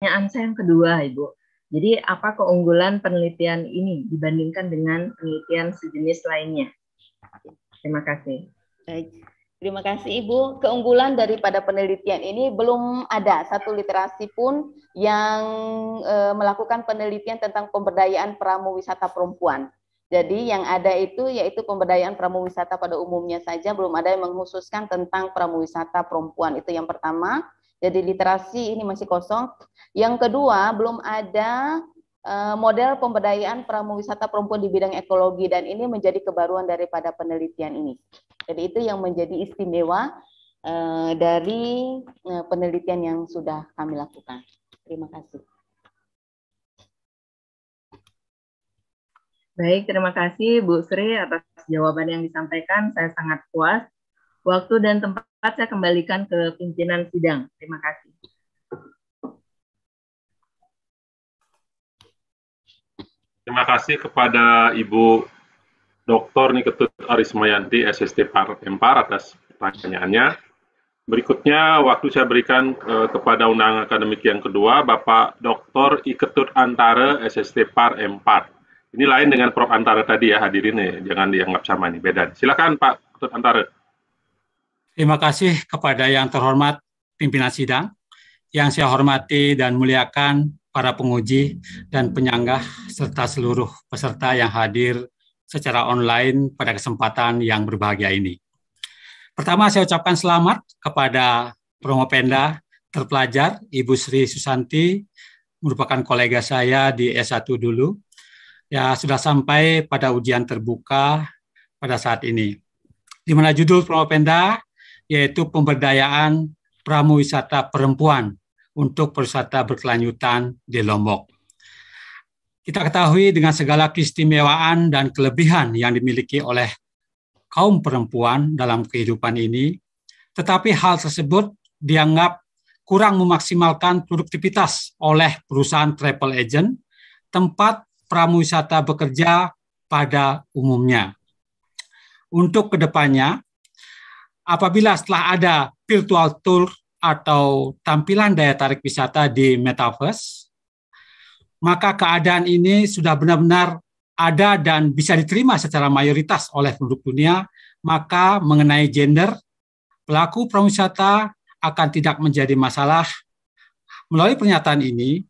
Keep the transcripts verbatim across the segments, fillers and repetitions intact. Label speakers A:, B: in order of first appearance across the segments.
A: pertanyaan saya yang kedua, Ibu. Jadi apa keunggulan penelitian ini dibandingkan dengan penelitian sejenis lainnya? Terima kasih.
B: Baik. Terima kasih Ibu. Keunggulan daripada penelitian ini belum ada satu literasi pun yang e, melakukan penelitian tentang pemberdayaan pramuwisata perempuan. Jadi yang ada itu yaitu pemberdayaan pramuwisata pada umumnya saja, belum ada yang mengkhususkan tentang pramuwisata perempuan. Itu yang pertama. Jadi literasi ini masih kosong. Yang kedua, belum ada e, model pemberdayaan pramuwisata perempuan di bidang ekologi, dan ini menjadi kebaruan daripada penelitian ini. Jadi itu yang menjadi istimewa uh, dari uh, penelitian yang sudah kami lakukan. Terima kasih.
A: Baik, terima kasih Bu Sri atas jawaban yang disampaikan. Saya sangat puas. Waktu dan tempat saya kembalikan ke pimpinan sidang. Terima kasih.
C: Terima kasih kepada Ibu Doktor Niketut Arismayanti, S S T Par Empar atas pertanyaannya. Berikutnya, waktu saya berikan eh, kepada undangan akademik yang kedua, Bapak Doktor Iketut Antara, S S T Par Empar. Ini lain dengan Prof Antara tadi ya, hadirin nih, jangan dianggap sama nih, beda. Silakan Pak Iketut Antara.
D: Terima kasih kepada yang terhormat pimpinan sidang, yang saya hormati dan muliakan para penguji dan penyanggah serta seluruh peserta yang hadir secara online pada kesempatan yang berbahagia ini. Pertama, saya ucapkan selamat kepada Promopenda terpelajar Ibu Sri Susanti, merupakan kolega saya di S satu dulu, ya sudah sampai pada ujian terbuka pada saat ini. Di mana judul Promopenda yaitu pemberdayaan pramuwisata perempuan untuk perwisata berkelanjutan di Lombok. Kita ketahui dengan segala keistimewaan dan kelebihan yang dimiliki oleh kaum perempuan dalam kehidupan ini, tetapi hal tersebut dianggap kurang memaksimalkan produktivitas oleh perusahaan travel agent, tempat pramuwisata bekerja pada umumnya. Untuk kedepannya, apabila setelah ada virtual tour atau tampilan daya tarik wisata di Metaverse, maka keadaan ini sudah benar-benar ada dan bisa diterima secara mayoritas oleh penduduk dunia, maka mengenai gender, pelaku pramuwisata akan tidak menjadi masalah. Melalui pernyataan ini,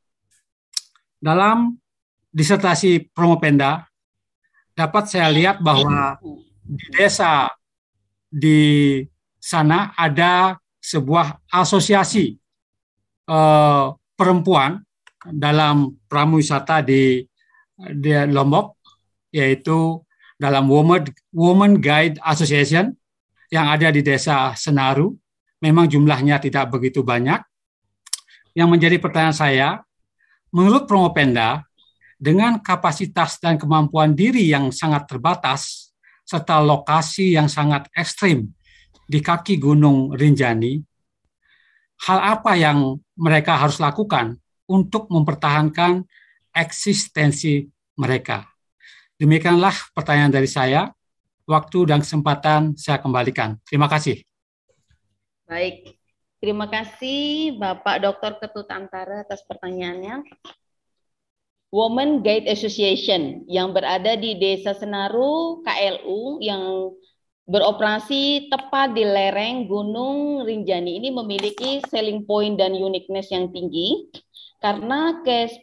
D: dalam disertasi Promopenda, dapat saya lihat bahwa di desa di sana ada sebuah asosiasi eh, perempuan dalam pramuwisata di, di Lombok, yaitu dalam Women, Women Guide Association yang ada di desa Senaru. Memang jumlahnya tidak begitu banyak. Yang menjadi pertanyaan saya, menurut Promopenda, dengan kapasitas dan kemampuan diri yang sangat terbatas, serta lokasi yang sangat ekstrim di kaki Gunung Rinjani, hal apa yang mereka harus lakukan untuk mempertahankan eksistensi mereka? Demikianlah pertanyaan dari saya. Waktu dan kesempatan saya kembalikan. Terima kasih.
B: Baik, terima kasih Bapak Doktor Ketut Antara atas pertanyaannya. Women Guide Association yang berada di Desa Senaru, K L U, yang beroperasi tepat di lereng Gunung Rinjani ini memiliki selling point dan uniqueness yang tinggi karena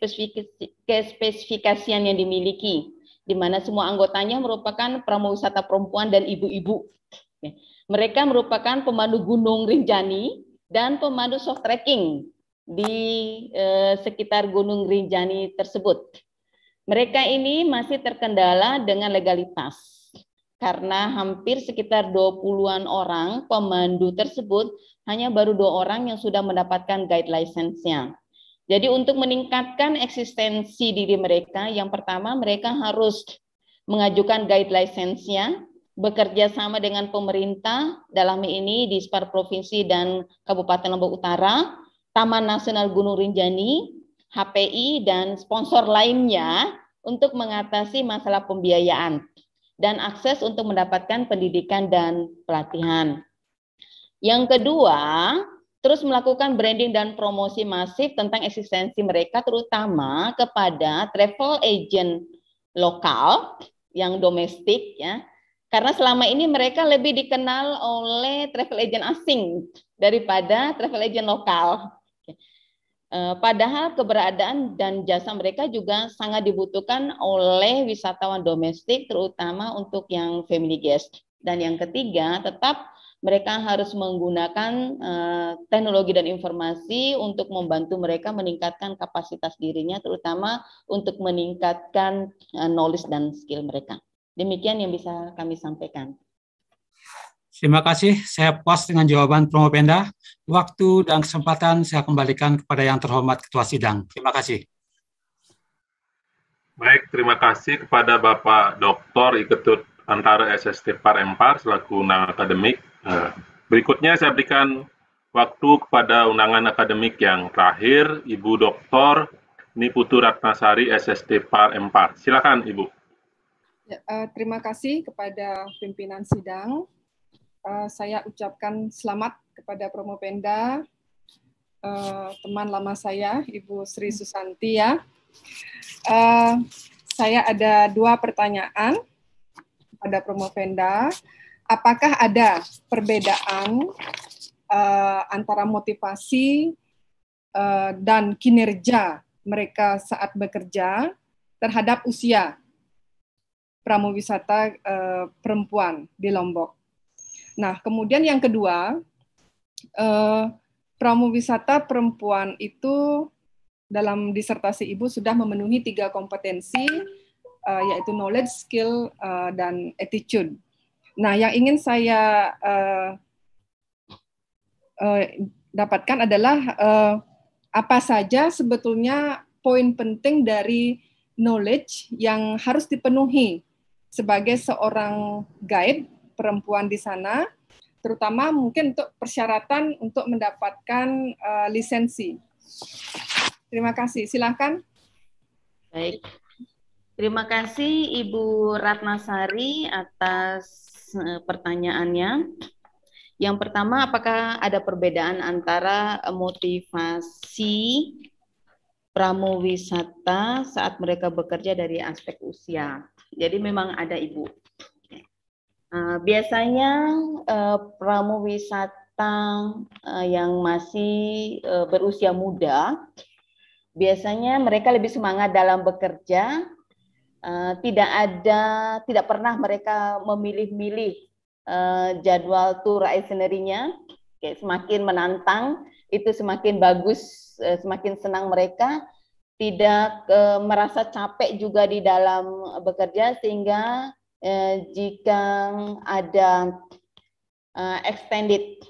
B: kespesifikasian yang dimiliki, di mana semua anggotanya merupakan pramuwisata perempuan dan ibu-ibu. Mereka merupakan pemandu Gunung Rinjani dan pemandu soft trekking di eh, sekitar Gunung Rinjani tersebut. Mereka ini masih terkendala dengan legalitas, karena hampir sekitar dua puluhan orang pemandu tersebut, hanya baru dua orang yang sudah mendapatkan guide license-nya. Jadi untuk meningkatkan eksistensi diri mereka, yang pertama mereka harus mengajukan guide license-nya, bekerja sama dengan pemerintah, dalam ini di Dispar Provinsi dan Kabupaten Lombok Utara, Taman Nasional Gunung Rinjani, H P I, dan sponsor lainnya untuk mengatasi masalah pembiayaan dan akses untuk mendapatkan pendidikan dan pelatihan. Yang kedua, terus melakukan branding dan promosi masif tentang eksistensi mereka, terutama kepada travel agent lokal yang domestik, ya, karena selama ini mereka lebih dikenal oleh travel agent asing daripada travel agent lokal. Padahal keberadaan dan jasa mereka juga sangat dibutuhkan oleh wisatawan domestik, terutama untuk yang family guest. Dan yang ketiga, tetap mereka harus menggunakan uh, teknologi dan informasi untuk membantu mereka meningkatkan kapasitas dirinya, terutama untuk meningkatkan uh, knowledge dan skill mereka. Demikian yang bisa kami sampaikan.
D: Terima kasih, saya puas dengan jawaban Promopenda. Waktu dan kesempatan saya kembalikan kepada yang terhormat Ketua Sidang. Terima kasih.
C: Baik, terima kasih kepada Bapak Doktor Iketut Antara S S T Par Empar selaku undangan akademik. Berikutnya saya berikan waktu kepada undangan akademik yang terakhir, Ibu Doktor Niputu Ratnasari S S T Par Empar. Silakan, Ibu.
E: Ya, uh, terima kasih kepada pimpinan sidang. Uh, saya ucapkan selamat kepada Promopenda, uh, teman lama saya, Ibu Sri Susanti, ya. Uh, saya ada dua pertanyaan pada Promopenda. Apakah ada perbedaan uh, antara motivasi uh, dan kinerja mereka saat bekerja terhadap usia pramuwisata uh, perempuan di Lombok? Nah, kemudian yang kedua, uh, pramuwisata perempuan itu dalam disertasi Ibu sudah memenuhi tiga kompetensi, uh, yaitu knowledge, skill, uh, dan attitude. Nah, yang ingin saya uh, uh, dapatkan adalah uh, apa saja sebetulnya poin penting dari knowledge yang harus dipenuhi sebagai seorang guide perempuan di sana, terutama mungkin untuk persyaratan untuk mendapatkan uh, lisensi. Terima kasih. Silakan.
B: Baik. Terima kasih Ibu Ratnasari atas pertanyaannya. Yang pertama, apakah ada perbedaan antara motivasi pramuwisata saat mereka bekerja dari aspek usia? Jadi memang ada, Ibu. Uh, biasanya uh, pramuwisata uh, yang masih uh, berusia muda, biasanya mereka lebih semangat dalam bekerja. Uh, tidak ada, tidak pernah mereka memilih-milih uh, jadwal tour itinerary-nya. Oke, semakin menantang, itu semakin bagus, uh, semakin senang mereka. Tidak uh, merasa capek juga di dalam bekerja, sehingga uh, jika ada uh, extended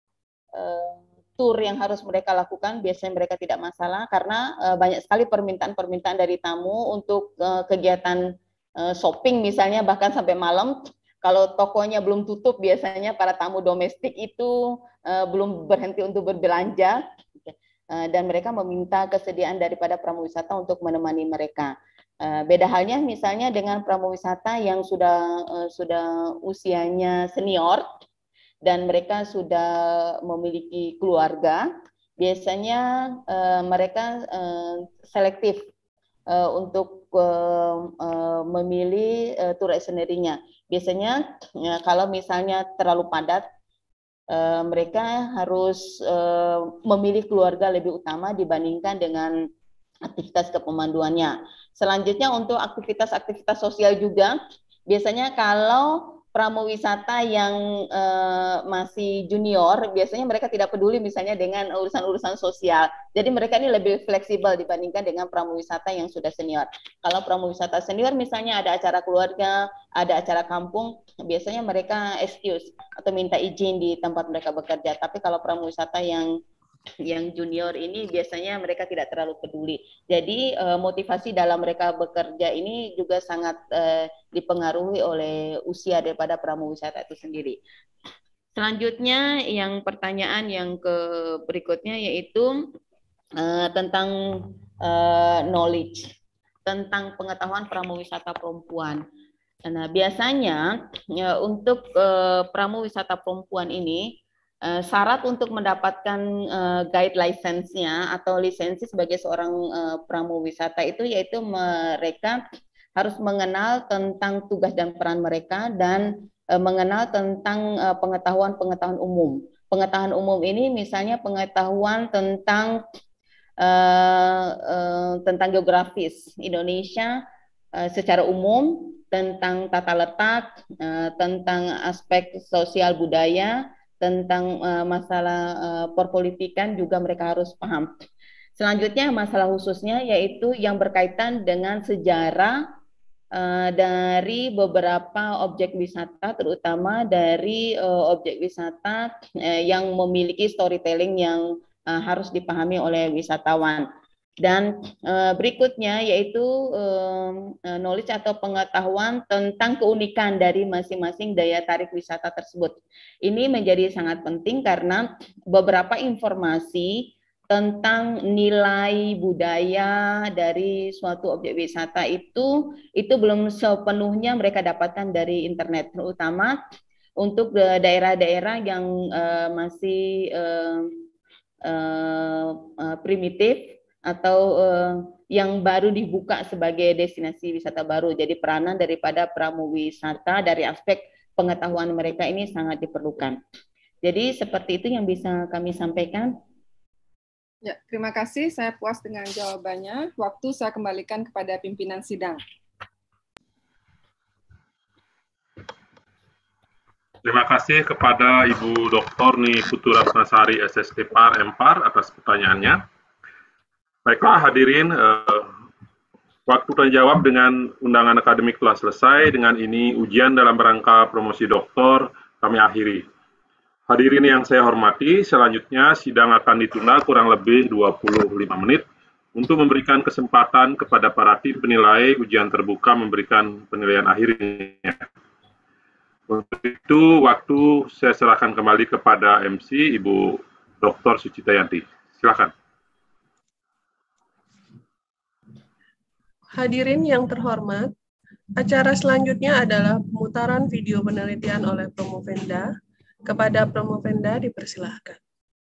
B: uh, tour yang harus mereka lakukan, biasanya mereka tidak masalah karena uh, banyak sekali permintaan-permintaan dari tamu untuk uh, kegiatan uh, shopping misalnya, bahkan sampai malam. Kalau tokonya belum tutup, biasanya para tamu domestik itu uh, belum berhenti untuk berbelanja, uh, dan mereka meminta kesediaan daripada pramuwisata untuk menemani mereka. Uh, beda halnya misalnya dengan pramuwisata yang sudah uh, sudah usianya senior, dan mereka sudah memiliki keluarga, biasanya uh, mereka uh, selektif uh, untuk uh, uh, memilih uh, tour itinerary-nya. Biasanya uh, kalau misalnya terlalu padat, uh, mereka harus uh, memilih keluarga lebih utama dibandingkan dengan aktivitas kepemanduannya. Selanjutnya untuk aktivitas-aktivitas sosial juga, biasanya kalau pramuwisata yang uh, masih junior, biasanya mereka tidak peduli misalnya dengan urusan-urusan sosial. Jadi mereka ini lebih fleksibel dibandingkan dengan pramuwisata yang sudah senior. Kalau pramuwisata senior misalnya ada acara keluarga, ada acara kampung, biasanya mereka excuse atau minta izin di tempat mereka bekerja. Tapi kalau pramuwisata yang yang junior ini biasanya mereka tidak terlalu peduli. Jadi uh, motivasi dalam mereka bekerja ini juga sangat uh, dipengaruhi oleh usia daripada pramuwisata itu sendiri. Selanjutnya yang pertanyaan yang ke berikutnya yaitu uh, tentang uh, knowledge, tentang pengetahuan pramuwisata perempuan. Nah, biasanya ya, untuk uh, pramuwisata perempuan ini Uh, syarat untuk mendapatkan uh, guide license-nya atau lisensi sebagai seorang uh, pramuwisata itu yaitu mereka harus mengenal tentang tugas dan peran mereka dan uh, mengenal tentang uh, pengetahuan-pengetahuan umum. Pengetahuan umum ini misalnya pengetahuan tentang uh, uh, tentang geografis Indonesia uh, secara umum, tentang tata letak, uh, tentang aspek sosial budaya, tentang uh, masalah uh, perpolitikan juga mereka harus paham. Selanjutnya masalah khususnya yaitu yang berkaitan dengan sejarah uh, dari beberapa objek wisata, terutama dari uh, objek wisata uh, yang memiliki storytelling yang uh, harus dipahami oleh wisatawan. Dan uh, berikutnya yaitu uh, knowledge atau pengetahuan tentang keunikan dari masing-masing daya tarik wisata tersebut. Ini menjadi sangat penting karena beberapa informasi tentang nilai budaya dari suatu objek wisata itu itu belum sepenuhnya mereka dapatkan dari internet, terutama untuk daerah-daerah yang uh, masih uh, uh, uh, primitif atau uh, yang baru dibuka sebagai destinasi wisata baru. Jadi peranan daripada pramuwisata dari aspek pengetahuan mereka ini sangat diperlukan. Jadi seperti itu yang bisa kami sampaikan.
E: Ya, terima kasih. Saya puas dengan jawabannya. Waktu saya kembalikan kepada pimpinan sidang.
C: Terima kasih kepada Ibu Doktor Ni Putu Ratnasari S S T P A R M P A R atas pertanyaannya. Baiklah hadirin, eh, waktu tanya jawab dengan undangan akademik telah selesai. Dengan ini ujian dalam rangka promosi doktor kami akhiri. Hadirin yang saya hormati, selanjutnya sidang akan ditunda kurang lebih dua puluh lima menit untuk memberikan kesempatan kepada para tim penilai ujian terbuka memberikan penilaian akhirnya. Untuk itu, waktu saya serahkan kembali kepada M C Ibu Doktor Sucita Yanti. Silakan.
F: Hadirin yang terhormat, acara selanjutnya adalah pemutaran video penelitian oleh Promovenda. Kepada Promovenda dipersilahkan.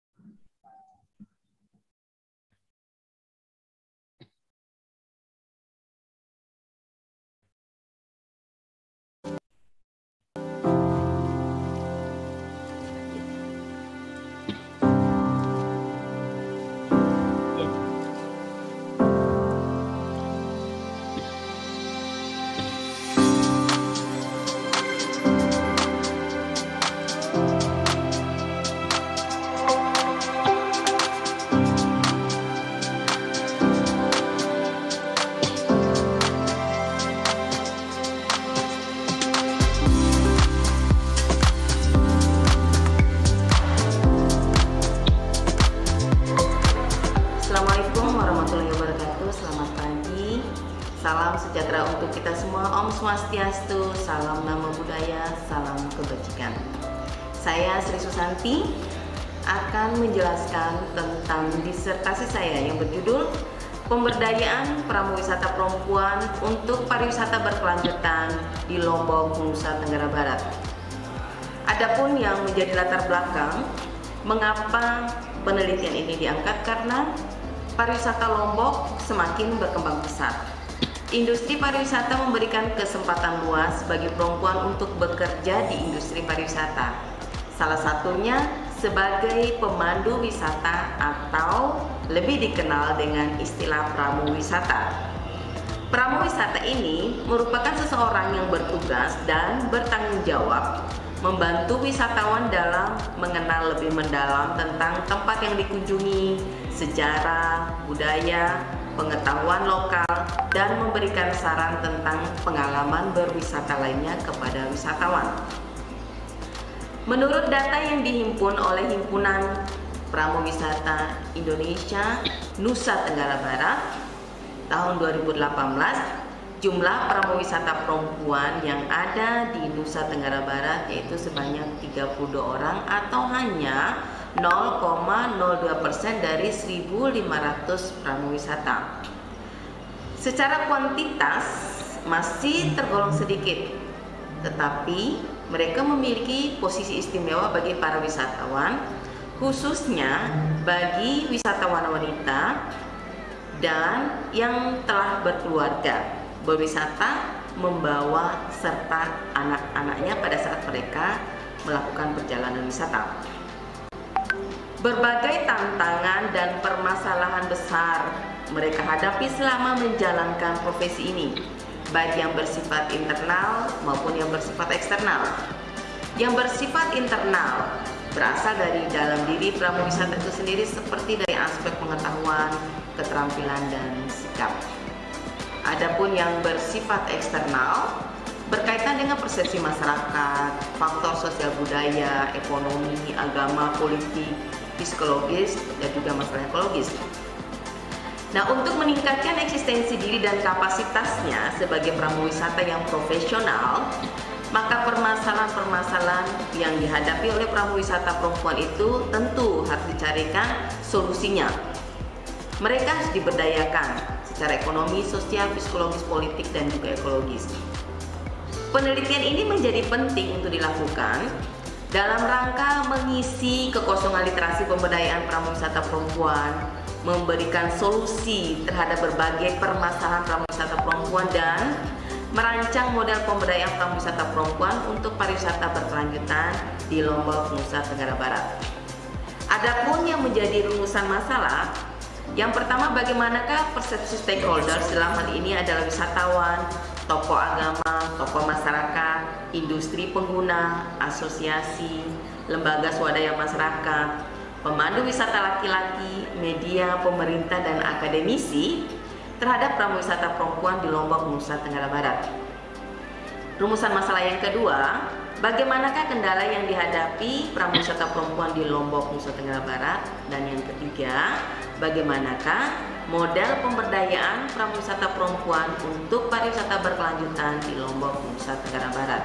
G: Swastiastu, salam nama budaya, salam kebajikan. Saya Sri Susanti akan menjelaskan tentang disertasi saya yang berjudul Pemberdayaan Pramuwisata Perempuan untuk Pariwisata Berkelanjutan di Lombok, Nusa Tenggara Barat. Adapun yang menjadi latar belakang mengapa penelitian ini diangkat, karena pariwisata Lombok semakin berkembang pesat. Industri pariwisata memberikan kesempatan luas bagi perempuan untuk bekerja di industri pariwisata. Salah satunya sebagai pemandu wisata atau lebih dikenal dengan istilah pramuwisata. Pramuwisata ini merupakan seseorang yang bertugas dan bertanggung jawab membantu wisatawan dalam mengenal lebih mendalam tentang tempat yang dikunjungi, sejarah, budaya, pengetahuan lokal, dan memberikan saran tentang pengalaman berwisata lainnya kepada wisatawan. Menurut data yang dihimpun oleh Himpunan Pramuwisata Indonesia Nusa Tenggara Barat tahun dua ribu delapan belas, jumlah pramuwisata perempuan yang ada di Nusa Tenggara Barat yaitu sebanyak tiga puluh dua orang atau hanya nol koma nol dua persen dari seribu lima ratus pramuwisata. Secara kuantitas masih tergolong sedikit, tetapi mereka memiliki posisi istimewa bagi para wisatawan, khususnya bagi wisatawan wanita dan yang telah berkeluarga, berwisata membawa serta anak-anaknya pada saat mereka melakukan perjalanan wisata. Berbagai tantangan dan permasalahan besar mereka hadapi selama menjalankan profesi ini, baik yang bersifat internal maupun yang bersifat eksternal. Yang bersifat internal berasal dari dalam diri pramuwisata itu sendiri, seperti dari aspek pengetahuan, keterampilan, dan sikap. Adapun yang bersifat eksternal berkaitan dengan persepsi masyarakat, faktor sosial budaya, ekonomi, agama, politik, psikologis, dan juga masalah ekologis. Nah, untuk meningkatkan eksistensi diri dan kapasitasnya sebagai pramuwisata yang profesional, maka permasalahan-permasalahan yang dihadapi oleh pramuwisata perempuan itu tentu harus dicarikan solusinya. Mereka harus diberdayakan secara ekonomi, sosial, psikologis, politik, dan juga ekologis. Penelitian ini menjadi penting untuk dilakukan dalam rangka mengisi kekosongan literasi pemberdayaan pramuwisata perempuan, memberikan solusi terhadap berbagai permasalahan pramuwisata perempuan, dan merancang model pemberdayaan pramuwisata perempuan untuk pariwisata berkelanjutan di Lombok, Nusa Tenggara Barat. Adapun yang menjadi rumusan masalah, yang pertama, bagaimanakah persepsi stakeholders, dalam hal ini adalah wisatawan, tokoh agama, tokoh masyarakat, industri pengguna, asosiasi, lembaga swadaya masyarakat, pemandu wisata laki-laki, media, pemerintah, dan akademisi terhadap pramuwisata perempuan di Lombok, Nusa Tenggara Barat. Rumusan masalah yang kedua, bagaimanakah kendala yang dihadapi pramuwisata perempuan di Lombok, Nusa Tenggara Barat? Dan yang ketiga, bagaimanakah model pemberdayaan pramuwisata perempuan untuk pariwisata berkelanjutan di Lombok, Nusa Tenggara Barat?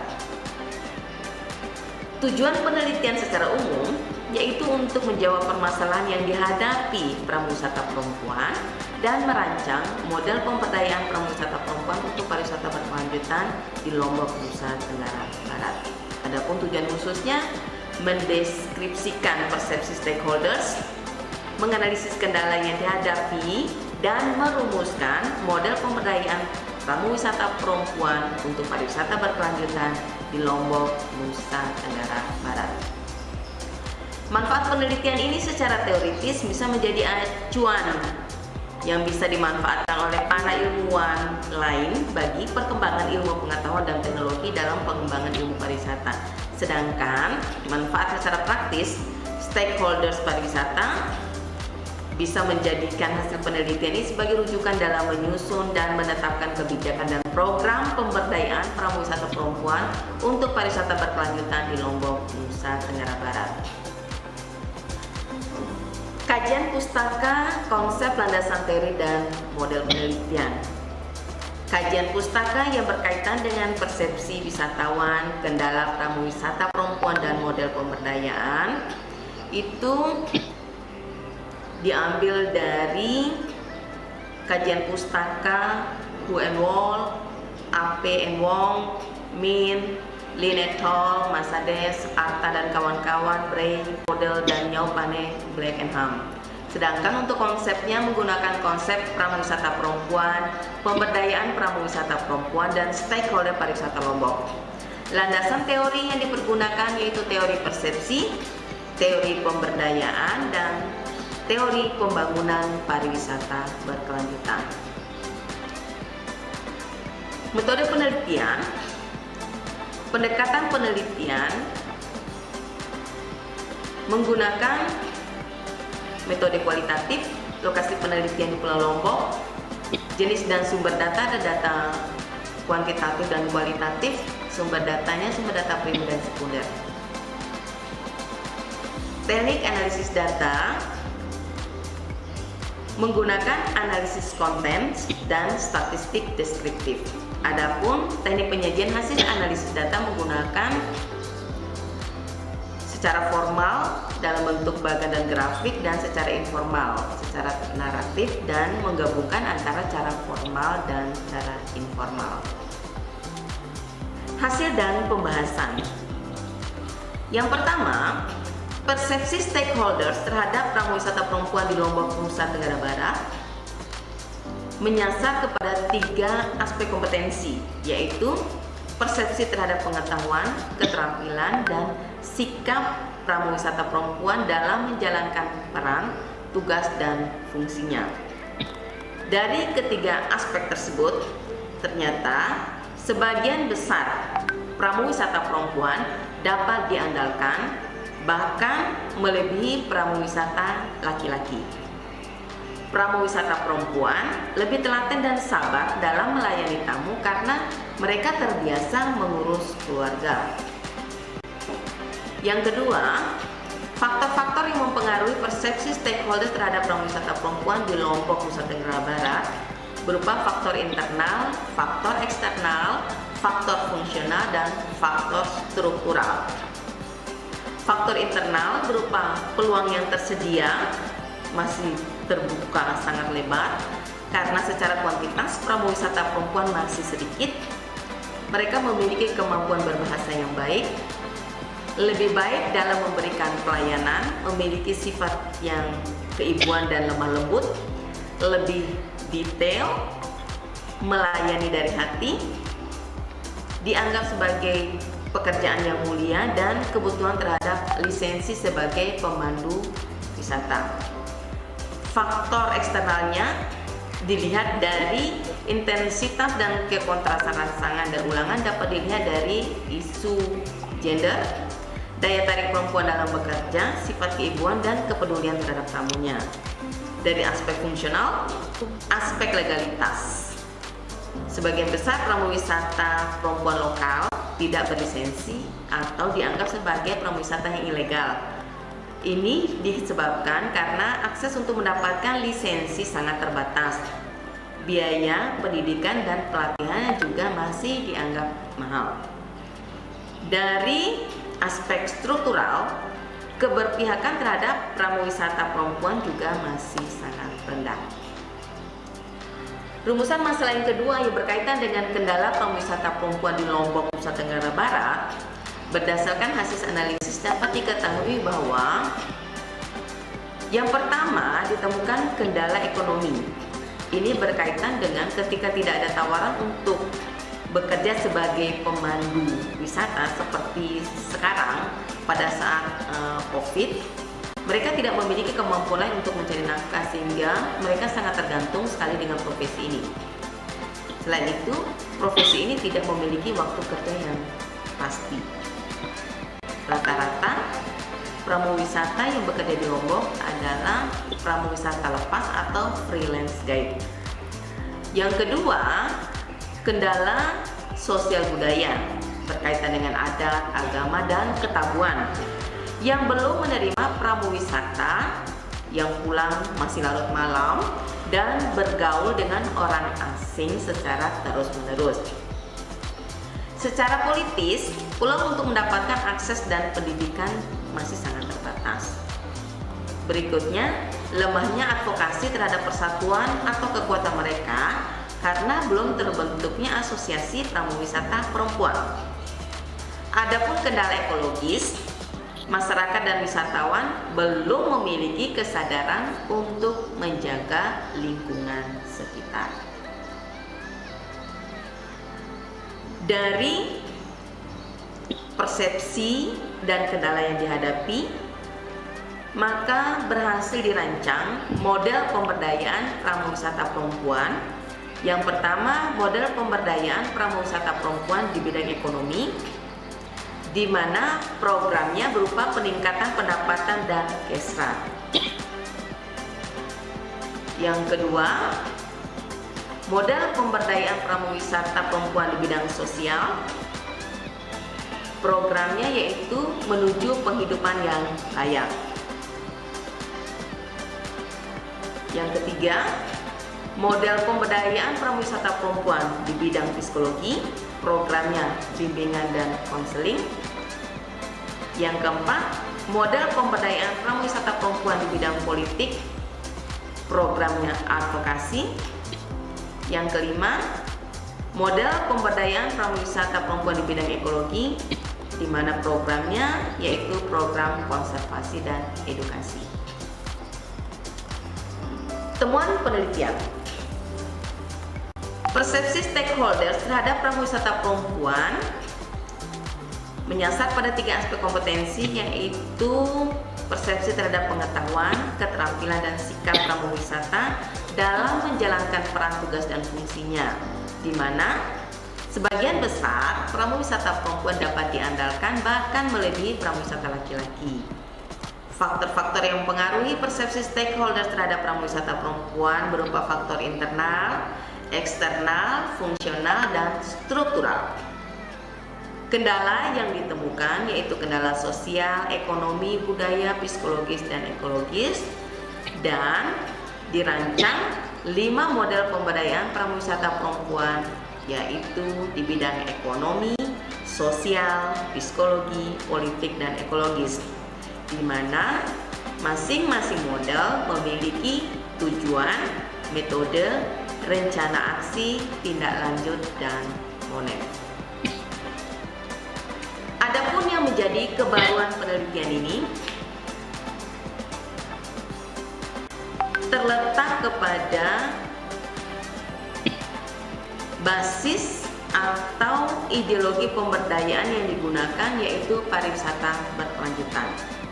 G: Tujuan penelitian secara umum yaitu untuk menjawab permasalahan yang dihadapi pramuwisata perempuan dan merancang model pemberdayaan pramuwisata perempuan untuk pariwisata berkelanjutan di Lombok, Nusa Tenggara Barat. Adapun tujuan khususnya mendeskripsikan persepsi stakeholders, menganalisis kendala yang dihadapi, dan merumuskan model pemberdayaan pramuwisata perempuan untuk pariwisata berkelanjutan di Lombok, Nusa Tenggara Barat. Manfaat penelitian ini secara teoritis bisa menjadi acuan yang bisa dimanfaatkan oleh para ilmuwan lain bagi perkembangan ilmu pengetahuan dan teknologi dalam pengembangan ilmu pariwisata. Sedangkan manfaat secara praktis, stakeholders pariwisata bisa menjadikan hasil penelitian ini sebagai rujukan dalam menyusun dan menetapkan kebijakan dan program pemberdayaan pramuwisata perempuan untuk pariwisata berkelanjutan di Lombok, Nusa Tenggara Barat. Kajian pustaka, konsep, landasan teori, dan model penelitian. Kajian pustaka yang berkaitan dengan persepsi wisatawan, kendala pramuwisata perempuan, dan model pemberdayaan itu diambil dari kajian pustaka Hu and Wall, A P and Wong, Min, Lin et al, Masades, Arta dan kawan-kawan, Bray, Model, dan Nyaupane, Black and Ham. Sedangkan untuk konsepnya menggunakan konsep pramuwisata perempuan, pemberdayaan pramuwisata perempuan, dan stakeholder pariwisata Lombok. Landasan teori yang dipergunakan yaitu teori persepsi, teori pemberdayaan, dan teori pembangunan pariwisata berkelanjutan. Metode penelitian. Pendekatan penelitian menggunakan metode kualitatif, lokasi penelitian di Pulau Lombok, jenis dan sumber data, ada data kuantitatif dan kualitatif, sumber datanya sumber data primer dan sekunder. Teknik analisis data menggunakan analisis konten dan statistik deskriptif. Adapun teknik penyajian hasil analisis data menggunakan secara formal dalam bentuk bagan dan grafik, dan secara informal secara naratif, dan menggabungkan antara cara formal dan cara informal. Hasil dan pembahasan. Yang pertama, persepsi stakeholders terhadap pramuwisata perempuan di Lombok Nusa Tenggara Barat menyasar kepada tiga aspek kompetensi, yaitu persepsi terhadap pengetahuan, keterampilan, dan sikap pramuwisata perempuan dalam menjalankan peran, tugas, dan fungsinya. Dari ketiga aspek tersebut, ternyata sebagian besar pramuwisata perempuan dapat diandalkan, bahkan melebihi pramuwisata laki-laki. Pramuwisata perempuan lebih telaten dan sabar dalam melayani tamu karena mereka terbiasa mengurus keluarga. Yang kedua, faktor-faktor yang mempengaruhi persepsi stakeholder terhadap pramuwisata perempuan di Lombok Nusa Tenggara Barat berupa faktor internal, faktor eksternal, faktor fungsional, dan faktor struktural. Faktor internal berupa peluang yang tersedia masih terbuka sangat lebar karena secara kuantitas pramuwisata perempuan masih sedikit. Mereka memiliki kemampuan berbahasa yang baik, lebih baik dalam memberikan pelayanan, memiliki sifat yang keibuan dan lemah lembut, lebih detail, melayani dari hati, dianggap sebagai pekerjaan yang mulia, dan kebutuhan terhadap lisensi sebagai pemandu wisata. Faktor eksternalnya dilihat dari intensitas dan kekontrasan rangsangan dan ulangan dapat dilihat dari isu gender, daya tarik perempuan dalam bekerja, sifat keibuan, dan kepedulian terhadap tamunya. Dari aspek fungsional, aspek legalitas. Sebagian besar pramuwisata perempuan lokal tidak berlisensi atau dianggap sebagai pramuwisata yang ilegal. Ini disebabkan karena akses untuk mendapatkan lisensi sangat terbatas. Biaya pendidikan dan pelatihan juga masih dianggap mahal. Dari aspek struktural, keberpihakan terhadap pramuwisata perempuan juga masih sangat rendah. Rumusan masalah yang kedua yang berkaitan dengan kendala pramuwisata perempuan di Lombok Nusa Tenggara Barat, berdasarkan hasil analisis dapat diketahui bahwa yang pertama ditemukan kendala ekonomi. Ini berkaitan dengan ketika tidak ada tawaran untuk bekerja sebagai pemandu wisata seperti sekarang pada saat uh, COVID. Mereka tidak memiliki kemampuan untuk mencari nafkah sehingga mereka sangat tergantung sekali dengan profesi ini. Selain itu, profesi ini tidak memiliki waktu kerja yang pasti. Rata-rata pramuwisata yang bekerja di Lombok adalah pramuwisata lepas atau freelance guide. Yang kedua, kendala sosial budaya berkaitan dengan adat, agama, dan ketabuhan yang belum menerima pramuwisata yang pulang masih larut malam dan bergaul dengan orang asing secara terus-menerus. Secara politis, pulang untuk mendapatkan akses dan pendidikan masih sangat terbatas. Berikutnya, lemahnya advokasi terhadap persatuan atau kekuatan mereka karena belum terbentuknya asosiasi pramuwisata perempuan. Adapun kendala ekologis, masyarakat dan wisatawan belum memiliki kesadaran untuk menjaga lingkungan sekitar. Dari persepsi dan kendala yang dihadapi, maka berhasil dirancang model pemberdayaan pramuwisata perempuan. Yang pertama, model pemberdayaan pramuwisata perempuan di bidang ekonomi, di mana programnya berupa peningkatan pendapatan dan kesra. Yang kedua, model pemberdayaan pramuwisata perempuan di bidang sosial. Programnya yaitu menuju penghidupan yang layak. Yang ketiga, model pemberdayaan pramuwisata perempuan di bidang psikologi. Programnya bimbingan dan konseling. Yang keempat, model pemberdayaan pramuwisata perempuan di bidang politik, programnya advokasi. Yang kelima, model pemberdayaan pramuwisata perempuan di bidang ekologi, di mana programnya yaitu program konservasi dan edukasi. Temuan penelitian. Persepsi stakeholders terhadap pramuwisata perempuan menyasar pada tiga aspek kompetensi, yaitu persepsi terhadap pengetahuan, keterampilan, dan sikap pramuwisata dalam menjalankan peran tugas dan fungsinya, di mana sebagian besar pramuwisata perempuan dapat diandalkan bahkan melebihi pramuwisata laki-laki. Faktor-faktor yang mempengaruhi persepsi stakeholders terhadap pramuwisata perempuan berupa faktor internal, eksternal, fungsional, dan struktural. Kendala yang ditemukan yaitu kendala sosial, ekonomi, budaya, psikologis, dan ekologis, dan dirancang lima model pemberdayaan pramuwisata perempuan, yaitu di bidang ekonomi, sosial, psikologi, politik, dan ekologis, di mana masing-masing model memiliki tujuan, metode, rencana aksi, tindak lanjut, dan monet. Adapun yang menjadi kebaruan penelitian ini terletak kepada basis atau ideologi pemberdayaan yang digunakan, yaitu pariwisata berkelanjutan.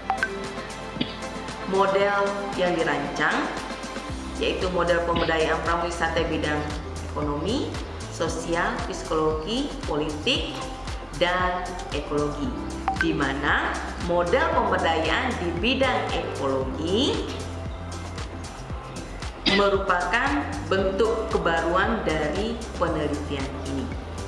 G: Model yang dirancang yaitu model pemberdayaan pramuwisata bidang ekonomi, sosial, psikologi, politik, dan ekologi, di mana model pemberdayaan di bidang ekologi merupakan bentuk kebaruan dari penelitian ini.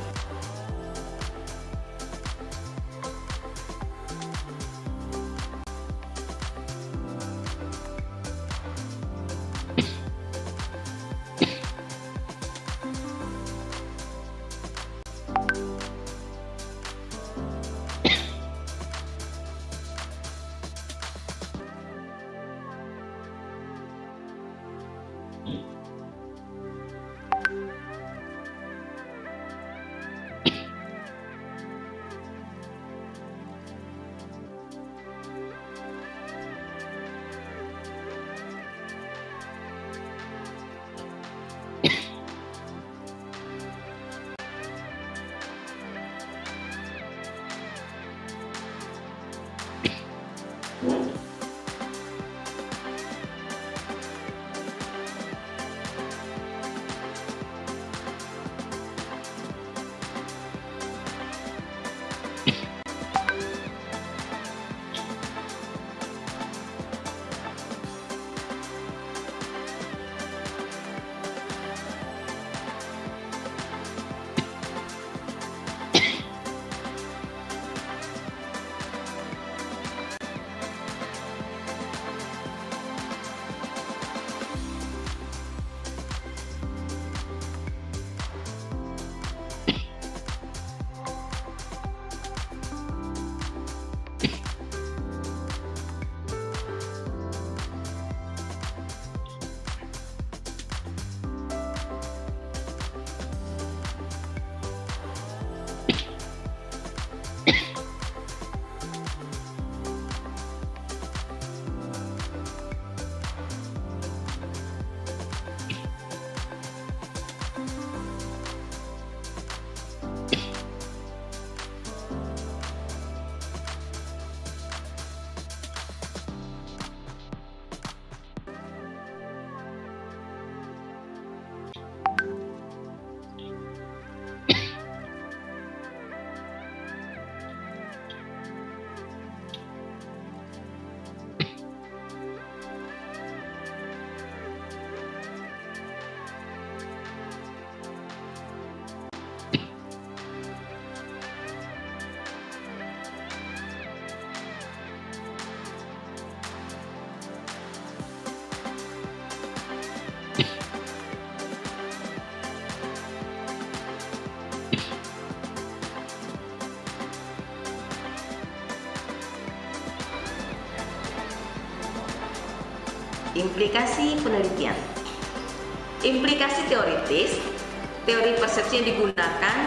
G: Implikasi penelitian. Implikasi teoritis, teori persepsi yang digunakan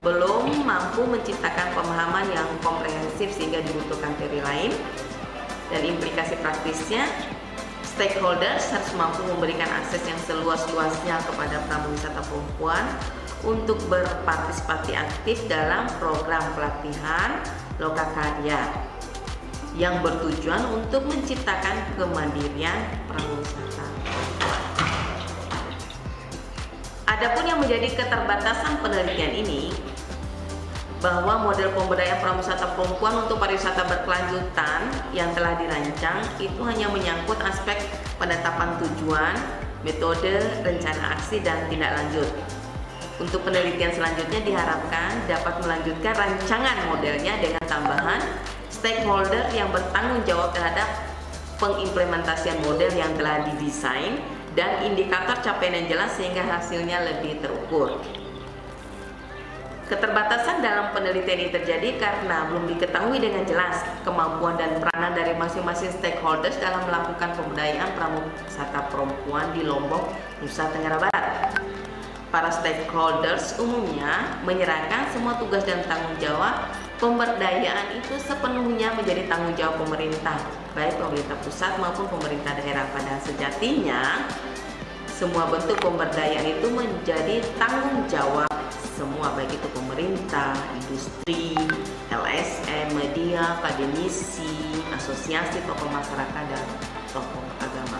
G: belum mampu menciptakan pemahaman yang komprehensif sehingga dibutuhkan teori lain. Dan implikasi praktisnya, stakeholders harus mampu memberikan akses yang seluas-luasnya kepada pramuwisata perempuan untuk berpartisipasi aktif dalam program pelatihan lokakarya yang bertujuan untuk menciptakan kemandirian pramuwisata perempuan. Adapun yang menjadi keterbatasan penelitian ini, bahwa model pemberdayaan pramuwisata perempuan untuk pariwisata berkelanjutan yang telah dirancang itu hanya menyangkut aspek penetapan tujuan, metode, rencana aksi, dan tindak lanjut. Untuk penelitian selanjutnya diharapkan dapat melanjutkan rancangan modelnya dengan tambahan stakeholder yang bertanggung jawab terhadap pengimplementasian model yang telah didesain dan indikator capaian yang jelas sehingga hasilnya lebih terukur. Keterbatasan dalam penelitian ini terjadi karena belum diketahui dengan jelas kemampuan dan peranan dari masing-masing stakeholders dalam melakukan pemberdayaan pramuwisata perempuan di Lombok, Nusa Tenggara Barat. Para stakeholders umumnya menyerahkan semua tugas dan tanggung jawab pemberdayaan itu sepenuhnya menjadi tanggung jawab pemerintah, baik pemerintah pusat maupun pemerintah daerah. Padahal sejatinya semua bentuk pemberdayaan itu menjadi tanggung jawab semua, baik itu pemerintah, industri, L S M, media, akademisi, asosiasi, tokoh masyarakat, dan tokoh agama.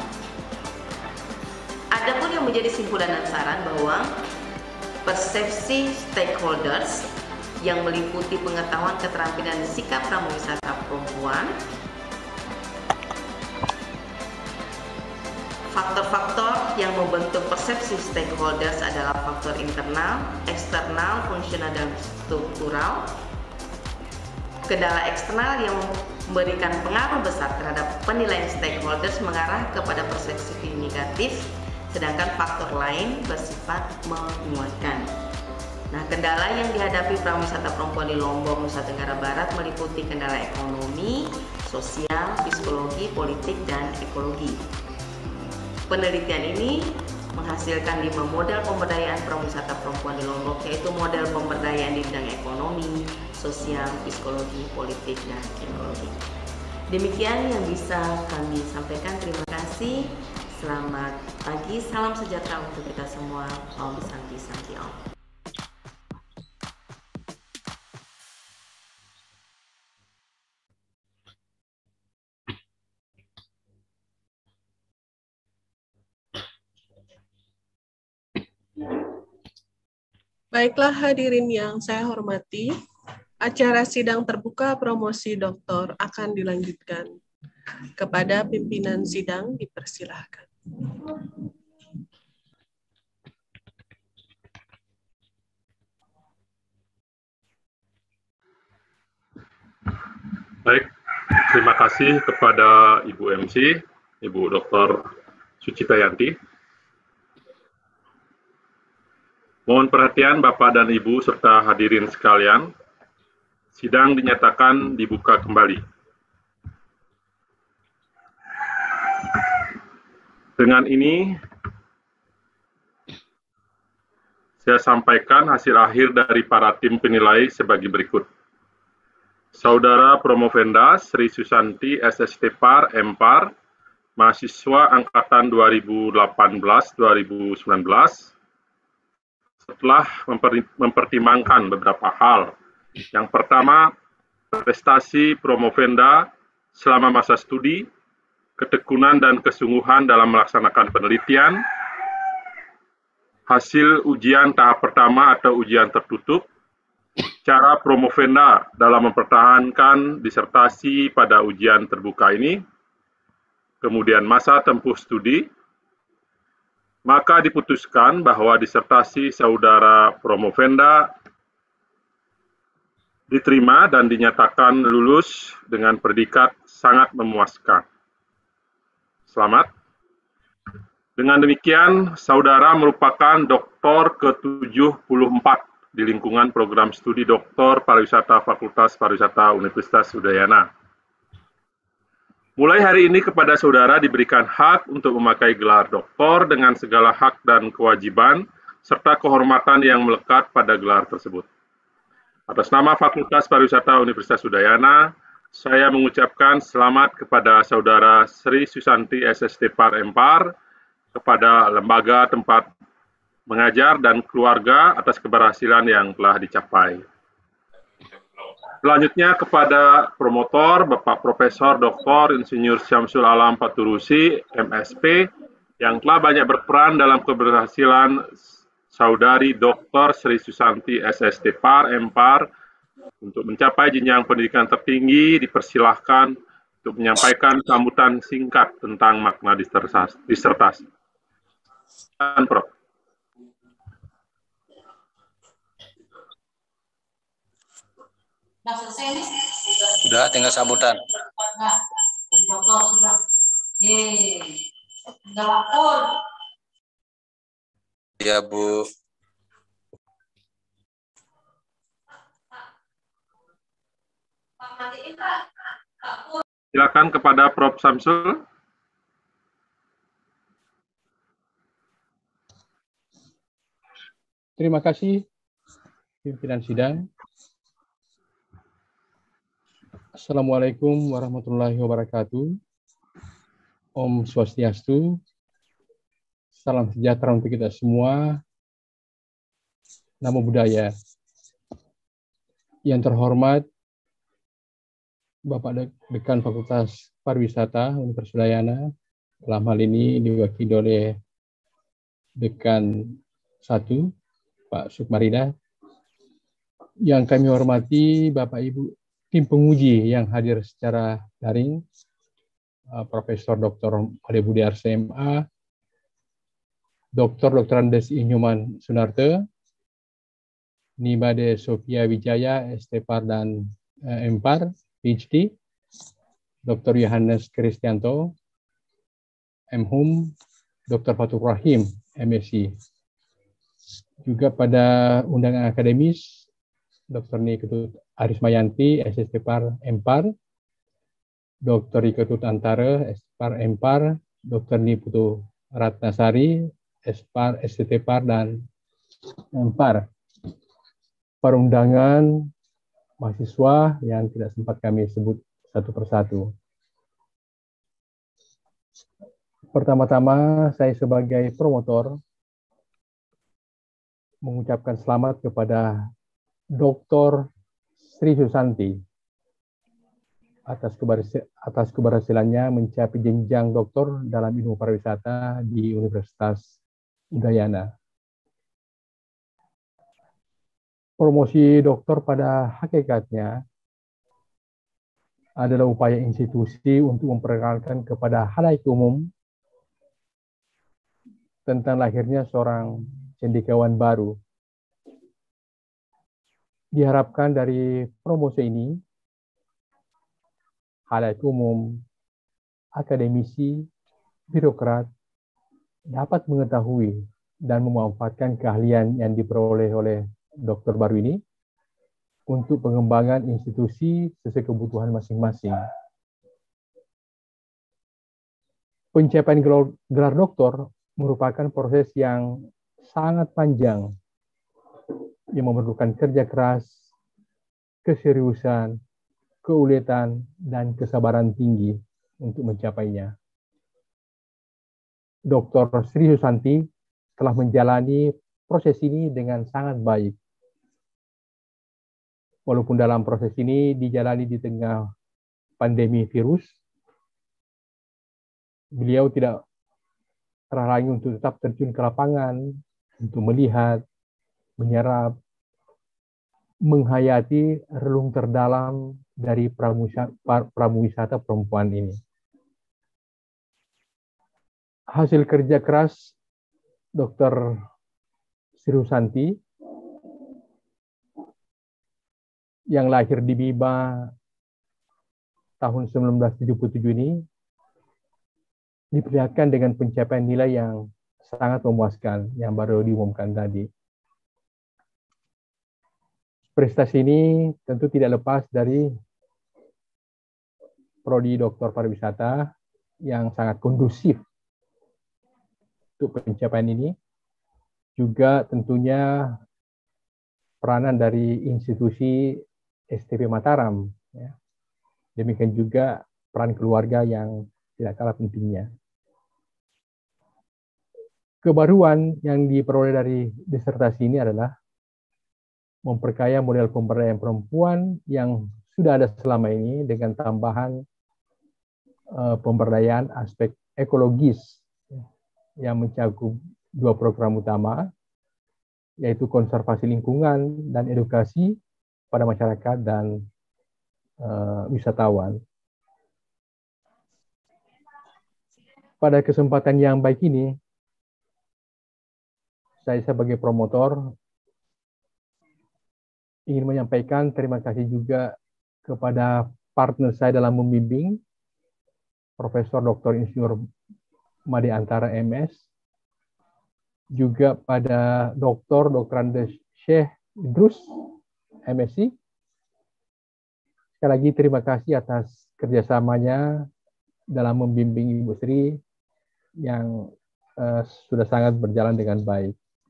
G: Adapun yang menjadi simpulan dan saran bahwa persepsi stakeholders yang meliputi pengetahuan, keterampilan, dan sikap pramuwisata perempuan, faktor-faktor yang membentuk persepsi stakeholders adalah faktor internal, eksternal, fungsional, dan struktural. Kendala eksternal yang memberikan pengaruh besar terhadap penilaian stakeholders mengarah kepada persepsi negatif, sedangkan faktor lain bersifat menguatkan. Nah, kendala yang dihadapi pramuwisata perempuan di Lombok, Nusa Tenggara Barat meliputi kendala ekonomi, sosial, psikologi, politik, dan ekologi. Penelitian ini menghasilkan lima model pemberdayaan pramuwisata perempuan di Lombok, yaitu model pemberdayaan di bidang ekonomi, sosial, psikologi, politik, dan ekologi. Demikian yang bisa kami sampaikan. Terima kasih. Selamat pagi, salam sejahtera untuk kita semua. Om Santi Santi Om.
F: Baiklah hadirin yang saya hormati, acara sidang terbuka promosi doktor akan dilanjutkan. Kepada pimpinan sidang dipersilahkan.
C: Baik, terima kasih kepada Ibu M C, Ibu Doktor Sucitayanti. Mohon perhatian Bapak dan Ibu serta hadirin sekalian, sidang dinyatakan dibuka kembali. Dengan ini, saya sampaikan hasil akhir dari para tim penilai sebagai berikut. Saudara Promovenda Sri Susanti S S T P A R M P A R, mahasiswa angkatan dua ribu delapan belas dua ribu sembilan belas, setelah mempertimbangkan beberapa hal. Yang pertama, prestasi Promovenda selama masa studi, ketekunan dan kesungguhan dalam melaksanakan penelitian, hasil ujian tahap pertama atau ujian tertutup, cara Promovenda dalam mempertahankan disertasi pada ujian terbuka ini, kemudian masa tempuh studi, maka diputuskan bahwa disertasi saudara Promovenda diterima dan dinyatakan lulus dengan predikat sangat memuaskan. Selamat. Dengan demikian, saudara merupakan doktor ke tujuh puluh empat di lingkungan program studi Doktor Pariwisata Fakultas Pariwisata Universitas Udayana. Mulai hari ini kepada saudara diberikan hak untuk memakai gelar doktor dengan segala hak dan kewajiban, serta kehormatan yang melekat pada gelar tersebut. Atas nama Fakultas Pariwisata Universitas Udayana, saya mengucapkan selamat kepada Saudara Sri Susanti S S T Par M Par, kepada lembaga tempat mengajar dan keluarga atas keberhasilan yang telah dicapai. Selanjutnya kepada promotor Bapak Profesor Doktor Insinyur Syamsul Alam Paturusi, M S P, yang telah banyak berperan dalam keberhasilan Saudari Doktor Sri Susanti S S T Par M Par untuk mencapai jenjang pendidikan tertinggi, dipersilahkan untuk menyampaikan sambutan singkat tentang makna disertasi. Dan Prof.
H: Nah, selesai nih?
I: Sudah, tinggal sambutan.
H: Nah, dari dokter sudah. Yeay. Tinggal lapor.
I: Ya, Bu.
C: Silakan kepada Prof Samsul.
J: Terima kasih pimpinan sidang. Assalamualaikum warahmatullahi wabarakatuh. Om Swastiastu. Salam sejahtera untuk kita semua. Namo Buddhaya. Yang terhormat Bapak Dekan Fakultas Pariwisata Universitas Udayana, dalam hal ini diwakili oleh Dekan satu, Pak Sukmarida. Yang kami hormati Bapak Ibu tim penguji yang hadir secara daring, Profesor Doktor Ade Budi Arsa M A, Doktor Doktor Andes Inyuman Sunarte, Nimade Sofia Wijaya, S T Par dan M Par, P H D, Doktor Yohanes Kristianto, M Hum, Doktor Fatur Rahim, M Si. Juga pada undangan akademis, Doktor Niketut Arismayanti, S S T Par M Par, Doktor Iketut Antara, S T Par M Par, Doktor Niputu Ratnasari, S Par, S T Par dan M Par. Perundangan mahasiswa yang tidak sempat kami sebut satu persatu. Pertama-tama, saya sebagai promotor mengucapkan selamat kepada Doktor Sri Susanti atas atas keberhasilannya mencapai jenjang doktor dalam ilmu pariwisata di Universitas Udayana. Promosi doktor pada hakikatnya adalah upaya institusi untuk memperkenalkan kepada halayak umum tentang lahirnya seorang cendekiawan baru. Diharapkan dari promosi ini, halayak umum, akademisi, birokrat dapat mengetahui dan memanfaatkan keahlian yang diperoleh oleh dokter baru ini untuk pengembangan institusi sesuai kebutuhan masing-masing. Pencapaian gelar doktor merupakan proses yang sangat panjang yang memerlukan kerja keras, keseriusan, keuletan, dan kesabaran tinggi untuk mencapainya. Doktor Sri Susanti telah menjalani proses ini dengan sangat baik. Walaupun dalam proses ini dijalani di tengah pandemi virus, beliau tidak terhalangi untuk tetap terjun ke lapangan, untuk melihat, menyerap, menghayati relung terdalam dari pramuwisata perempuan ini. Hasil kerja keras Doktor Sri Susanti yang lahir di Bima tahun seribu sembilan ratus tujuh puluh tujuh ini diperlihatkan dengan pencapaian nilai yang sangat memuaskan yang baru diumumkan tadi. Prestasi ini tentu tidak lepas dari prodi Doktor Pariwisata yang sangat kondusif untuk pencapaian ini. Juga tentunya peranan dari institusi S T P Mataram. Ya. Demikian juga peran keluarga yang tidak kalah pentingnya. Kebaruan yang diperoleh dari disertasi ini adalah memperkaya model pemberdayaan perempuan yang sudah ada selama ini dengan tambahan uh, pemberdayaan aspek ekologis yang mencakup dua program utama, yaitu konservasi lingkungan dan edukasi pada masyarakat dan uh, wisatawan. Pada kesempatan yang baik ini, saya sebagai promotor ingin menyampaikan terima kasih juga kepada partner saya dalam membimbing, Profesor Doktor Insinyur Made Antara M S, juga pada Doktor Doktor Andes Syekh Idrus M Si. Sekali lagi terima kasih atas kerjasamanya dalam membimbing Ibu Sri yang uh, sudah sangat berjalan dengan baik.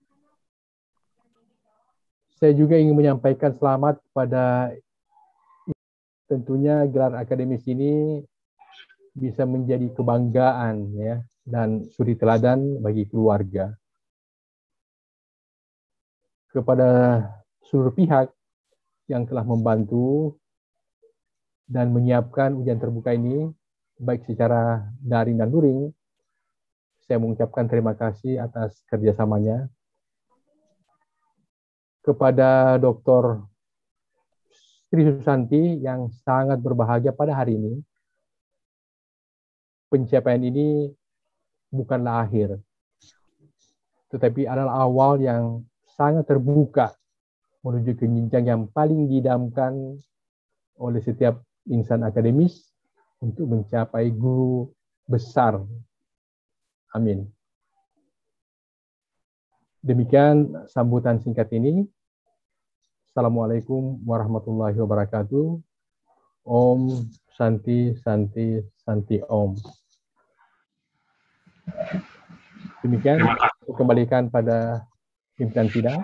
J: Saya juga ingin menyampaikan selamat kepada, tentunya gelar akademis ini bisa menjadi kebanggaan ya dan suri teladan bagi keluarga. Kepada seluruh pihak yang telah membantu dan menyiapkan ujian terbuka ini, baik secara daring dan luring, saya mengucapkan terima kasih atas kerjasamanya. Kepada Doktor Sri Susanti yang sangat berbahagia pada hari ini, pencapaian ini bukanlah akhir, tetapi adalah awal yang sangat terbuka menuju ke jenjang yang paling didamkan oleh setiap insan akademis untuk mencapai guru besar. Amin. Demikian sambutan singkat ini. Assalamualaikum warahmatullahi wabarakatuh. Om Santi Santi Santi Om. Demikian, saya kembalikan pada pimpinan sidang.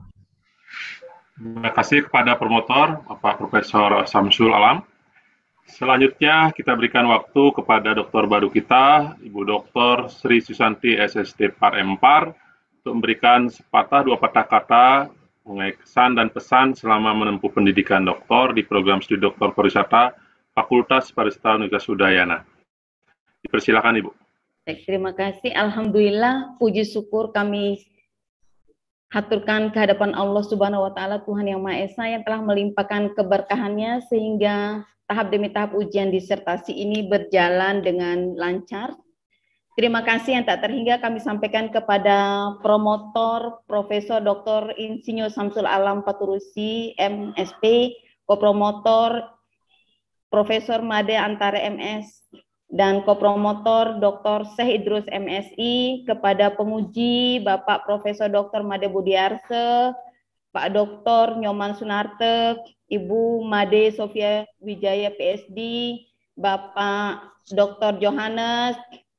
C: Terima kasih kepada promotor, Bapak Profesor Samsul Alam. Selanjutnya kita berikan waktu kepada doktor baru kita, Ibu Doktor Sri Susanti S S T Par M Par, untuk memberikan sepatah dua patah kata mengenai kesan dan pesan selama menempuh pendidikan doktor di program studi doktor pariwisata Fakultas Pariwisata Universitas Udayana. Dipersilakan Ibu.
B: Baik, terima kasih. Alhamdulillah, puji syukur kami haturkan ke hadapan Allah Subhanahu wa taala, Tuhan yang Maha Esa yang telah melimpahkan keberkahannya sehingga tahap demi tahap ujian disertasi ini berjalan dengan lancar. Terima kasih yang tak terhingga kami sampaikan kepada promotor Profesor Doktor Insinyur Samsul Alam Paturusi M S P, kopromotor Profesor Made Antara M S, dan kopromotor Doktor Syekh Idrus M Si, kepada penguji Bapak Profesor Doktor Made Budiarse, Pak Doktor Nyoman Sunarte, Ibu Made Sofia Wijaya P S D, Bapak Doktor Johannes,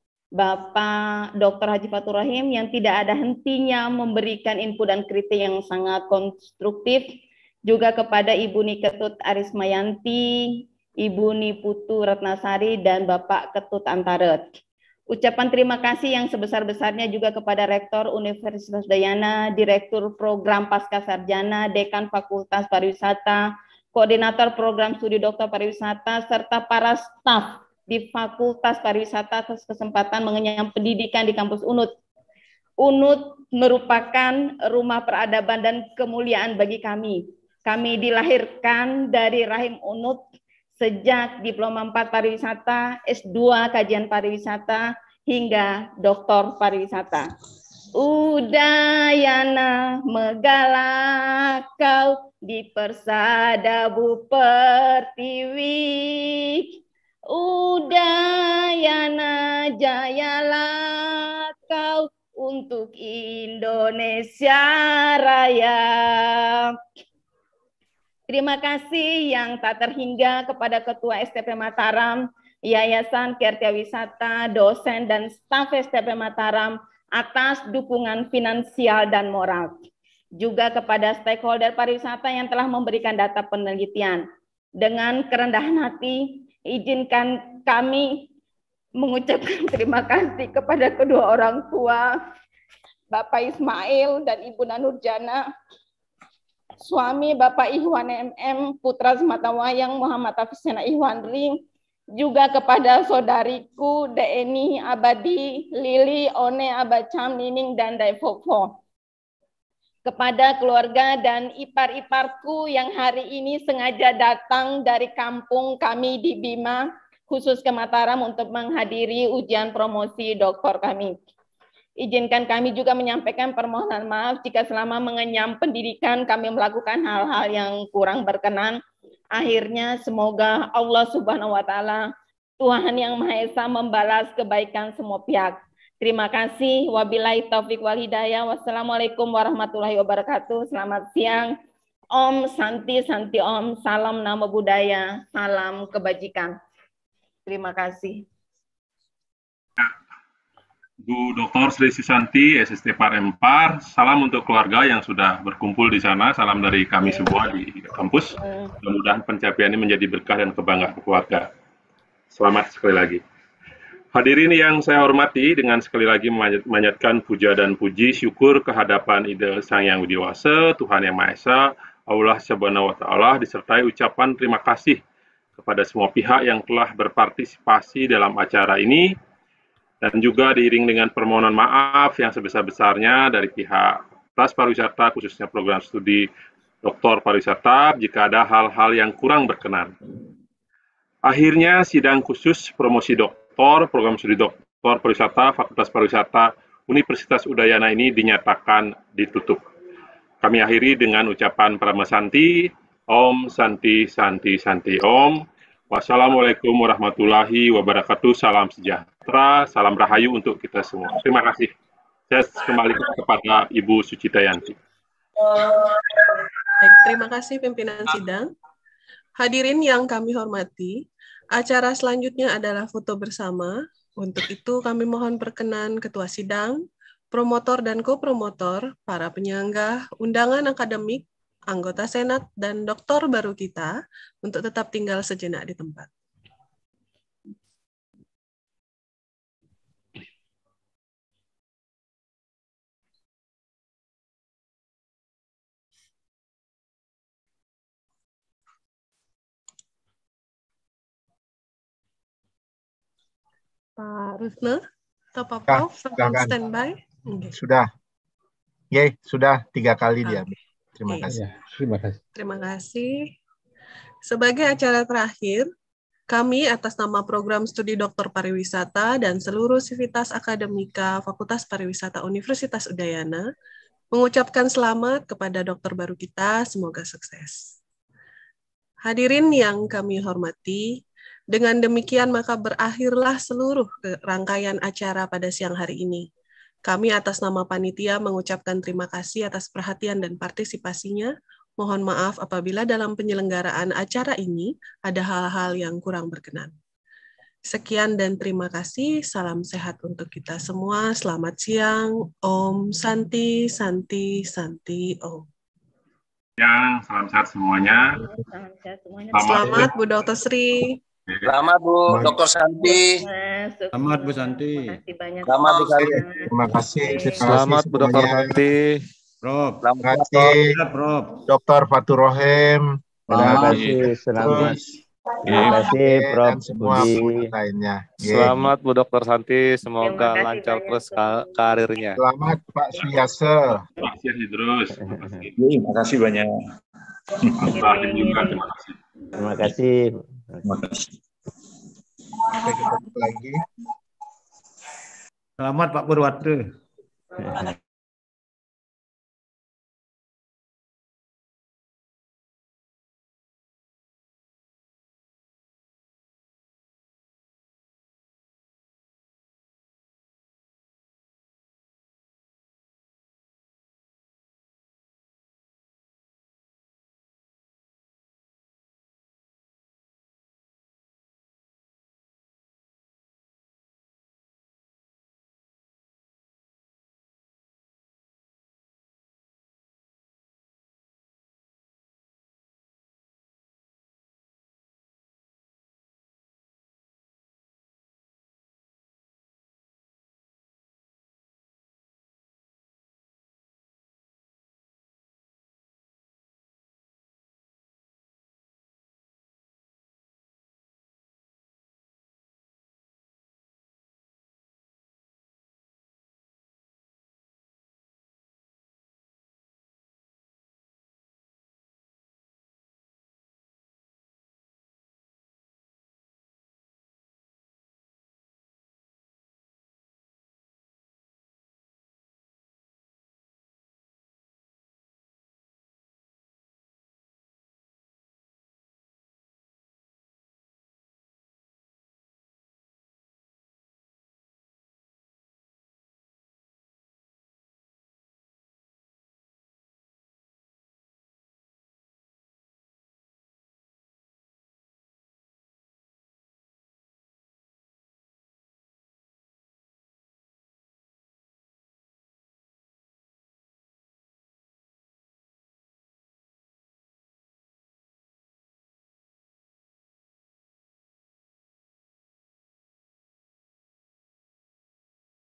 B: Bapak Doktor Haji Fatur Rahim yang tidak ada hentinya memberikan input dan kritik yang sangat konstruktif, juga kepada Ibu Niketut Arismayanti, Ibu Niputu Ratnasari, dan Bapak Ketut Antaret. Ucapan terima kasih yang sebesar-besarnya juga kepada Rektor Universitas Udayana, Direktur Program Pascasarjana, Dekan Fakultas Pariwisata, Koordinator Program Studi Doktor Pariwisata, serta para staf di Fakultas Pariwisata atas kesempatan mengenyam pendidikan di kampus U N U T. U N U T merupakan rumah peradaban dan kemuliaan bagi kami. Kami dilahirkan dari rahim U N U T sejak Diploma empat Pariwisata, S dua Kajian Pariwisata, hingga Doktor Pariwisata. Udayana megala kau di persada Bu Pertiwi. Udayana jayalah kau untuk Indonesia Raya. Terima kasih yang tak terhingga kepada Ketua S T P Mataram, Yayasan Kerja Wisata, dosen dan staf S T P Mataram atas dukungan finansial dan moral. juga kepada stakeholder pariwisata yang telah memberikan data penelitian. Dengan kerendahan hati, izinkan kami mengucapkan terima kasih kepada kedua orang tua, Bapak Ismail dan Ibu Nanurjana, suami Bapak Ihwan M M, putra sematawayang Muhammad Hafizana Ihwanri, juga kepada saudariku Deeni Abadi, Lili, One, Abacam, Nining, dan Daifofo. Kepada keluarga dan ipar-iparku yang hari ini sengaja datang dari kampung kami di Bima, khusus ke Mataram untuk menghadiri ujian promosi doktor kami. Izinkan kami juga menyampaikan permohonan maaf jika selama mengenyam pendidikan kami melakukan hal-hal yang kurang berkenan. Akhirnya semoga Allah Subhanahu wa Ta'ala, Tuhan yang Maha Esa, membalas kebaikan semua pihak. Terima kasih. Wabillahi taufik wal hidayah. Wassalamualaikum warahmatullahi wabarakatuh. Selamat siang. Om Santi Santi Om. Salam Namo Buddhaya. Salam kebajikan. Terima kasih.
C: Bu Doktor Sri Susanti, S S T Par Empar. Salam untuk keluarga yang sudah berkumpul di sana. Salam dari kami semua di kampus. Mudah-mudahan pencapaian ini menjadi berkah dan kebanggaan keluarga. Selamat sekali lagi. Hadirin yang saya hormati, dengan sekali lagi memanjatkan puja dan puji syukur kehadapan Ida Sang Yang Widi Wasa, Tuhan Yang Maha Esa, Allah Subhanahu wa Ta'ala, disertai ucapan terima kasih kepada semua pihak yang telah berpartisipasi dalam acara ini, dan juga diiring dengan permohonan maaf yang sebesar-besarnya dari pihak Fakultas Pariwisata, khususnya program studi Doktor Pariwisata, jika ada hal-hal yang kurang berkenan. Akhirnya, sidang khusus promosi doktor program studi Doktor Pariwisata Fakultas Pariwisata Universitas Udayana ini dinyatakan ditutup. Kami akhiri dengan ucapan Parama Santi, Om Santi Santi Santi Om. Wassalamualaikum warahmatullahi wabarakatuh. Salam sejahtera, salam rahayu untuk kita semua. Terima kasih. Saya kembali kepada Ibu Sucitayanti.
F: Baik, terima kasih pimpinan sidang. Hadirin yang kami hormati, acara selanjutnya adalah foto bersama. Untuk itu kami mohon perkenan Ketua Sidang, promotor dan kopromotor, para penyangga, undangan akademik, anggota Senat, dan doktor baru kita untuk tetap tinggal sejenak di tempat. Pak Rusna atau Pak Prof, sedang standby? Okay.
K: Sudah. Ye, sudah tiga kali dia. Terima
F: okay.
K: kasih.
J: Ya, terima kasih.
F: Terima kasih. Sebagai acara terakhir, kami atas nama Program Studi Doktor Pariwisata dan seluruh sivitas akademika Fakultas Pariwisata Universitas Udayana mengucapkan selamat kepada dokter baru kita, semoga sukses. Hadirin yang kami hormati, dengan demikian maka berakhirlah seluruh rangkaian acara pada siang hari ini. Kami atas nama panitia mengucapkan terima kasih atas perhatian dan partisipasinya. Mohon maaf apabila dalam penyelenggaraan acara ini ada hal-hal yang kurang berkenan. Sekian dan terima kasih. Salam sehat untuk kita semua. Selamat siang. Om Santi Santi Santi Om.
C: Ya, salam sehat semuanya.
B: Salam sehat semuanya.
F: Selamat, Selamat Bu Dokter Sri.
I: Selamat Bu Doktor Santi.
D: Selamat Bu Santi.
I: Selamat Bu Santi.
K: Terima kasih.
L: Selamat Bu Doktor Santi.
D: Prof.
K: Terima kasih
D: Prof.
K: Doktor Fatur Rohim.
M: Terima kasih. Selamat. Terima kasih Prof.
K: Semua lainnya.
L: Selamat Bu Doktor Santi. Semoga lancar terus karirnya.
K: Selamat Pak Suyase.
C: Terima kasih terus.
N: Terima kasih banyak.
C: Terima kasih.
M: Terima kasih.
N: Terima kasih.
K: Oke, kita lagi.
D: Selamat Pak Purwate.